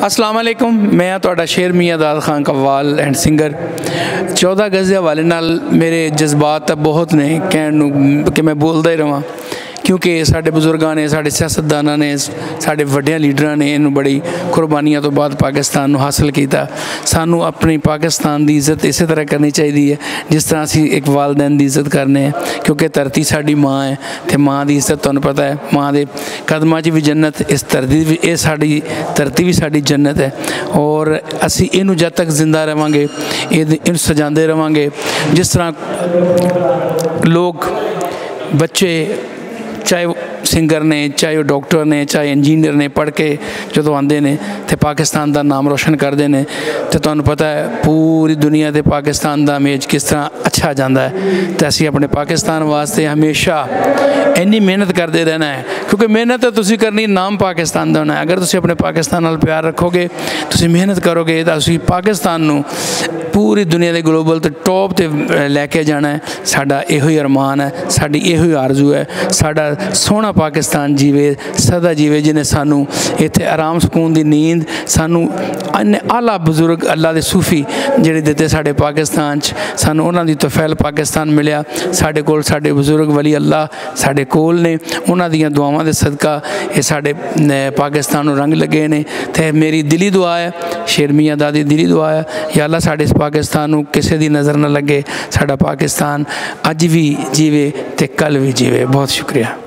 अस्सलाम वालेकुम, मैं तुहाडा शेर मियाँ दाद खान कव्वाल एंड सिंगर। 14 अगस्त के हवाले नाल मेरे जज्बात बहुत ने कहण कि मैं बोलता ही रहा, क्योंकि साढ़े बुजुर्गों ने, साढ़े सियासतदाना ने, साढ़े वड्डिया लीडर ने इन्हू बड़ी कुर्बानियों तो बाद पाकिस्तान हासिल किया। सानू अपनी पाकिस्तान की इज्जत इस तरह करनी चाहिए जिस तरह असी एक वालदैन की इज्जत करने, क्योंकि धरती साड़ी माँ है तो माँ की इज्जत तुहानू पता है, माँ के कदमां च भी जन्नत, इस धरती भी ये साड़ी धरती भी साड़ी जन्नत है। और असी इनू जब तक जिंदा रहांगे, इन सजाते रहांगे। जिस तरह लोग बच्चे चाहे वो सिंगर ने, चाहे वो डॉक्टर ने, चाहे इंजीनियर ने, पढ़ के जो आते हैं तो पाकिस्तान का नाम रोशन करते हैं, तो तुहानू पता है पूरी दुनिया से पाकिस्तान का इमेज किस तरह अच्छा जाता है। तो असी अपने पाकिस्तान वास्ते हमेशा इन्नी मेहनत करते रहना है, क्योंकि मेहनत तो तुसी करनी, नाम पाकिस्तान का होना है। अगर तुसी अपने पाकिस्तान नाल प्यार रखोगे, तुसी मेहनत करोगे, तो तुसी पाकिस्तान नू पूरी दुनिया के ग्लोबल तो टॉप ते लैके जाना है। साडा इहो ही अरमान है, साडी इहो ही आरजू है, साडा सोहना पाकिस्तान जीवे, सदा जीवे, जिन्हें सानू इत्थे आराम सुकून की नींद, सानू आला बुजुर्ग अल्लाह के सूफी जिहड़े दिते साडे पाकिस्तान च, सानू उन्हां दी तोफैल पाकिस्तान मिलिया। साडे कोल साडे बुजुर्ग वली अल्लाह साडे कोल ने, उन्हां दियां दुआवां दे सदका ये साडे पाकिस्तान नू रंग लगे ने। ते मेरी दिली दुआ है, शेर मियाँ दा दी दिली दुआ है, या अल्लाह साडे इस पाकिस्तान नू किसी दी नज़र न लगे, साडा पाकिस्तान अज भी जीवे ते कल भी जीवे। बहुत शुक्रिया।